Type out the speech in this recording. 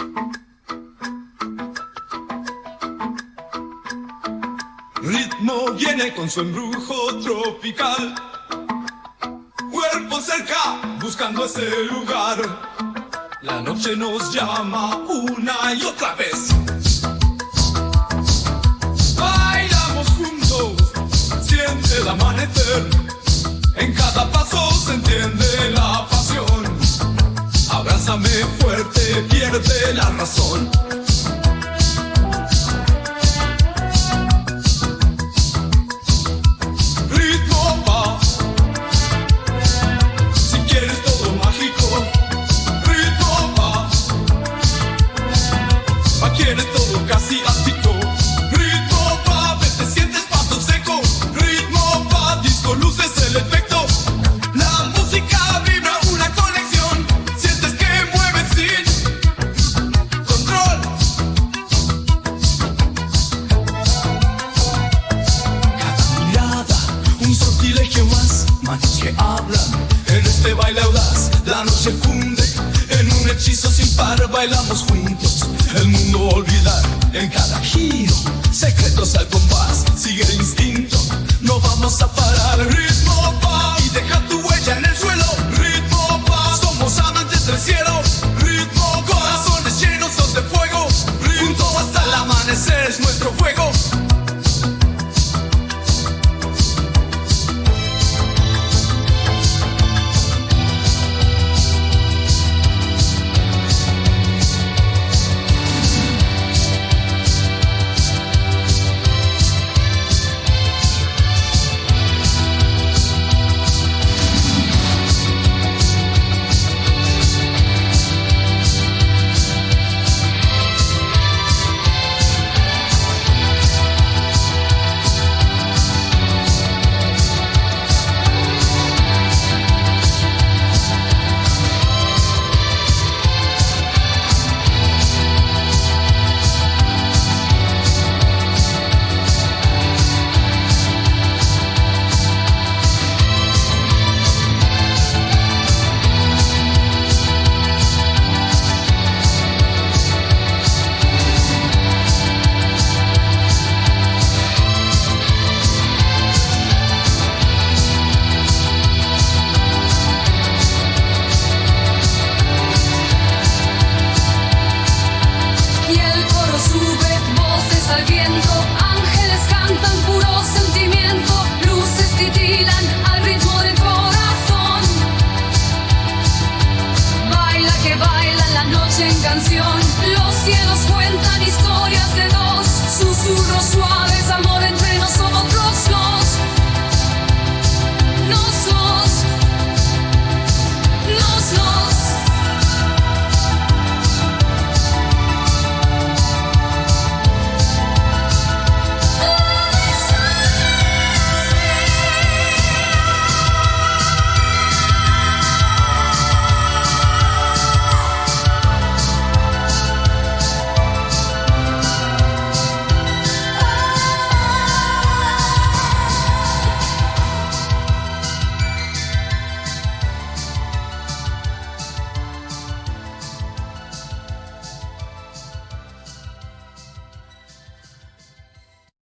Ritmo viene con su embrujo tropical. Cuerpo cerca, buscando ese lugar. La noche nos llama una y otra vez. Bailamos juntos, siente el amanecer. En cada paso se entiende la pasión. Abrázame fuerte, pierde la razón. Quieres todo casi ático. Ritmo pa, te sientes paso seco. Ritmo pa, disco luces el efecto. La música vibra una conexión. Sientes que mueves sin control. Cada mirada, un sortilegio más. Manos que hablan en este baile audaz. La noche funde en un hechizo sin par. Bailamos juntos, el mundo olvidar. En cada giro, secretos al compás. Sigue el instinto, no vamos a parar. Ritmo pa, y deja tu huella en el suelo. Ritmo pa, somos amantes del cielo. Ritmo, corazones llenos de fuego. Juntos hasta el amanecer es nuestro fuego. Canción, los cielos cuentan historias de dos, susurros suaves.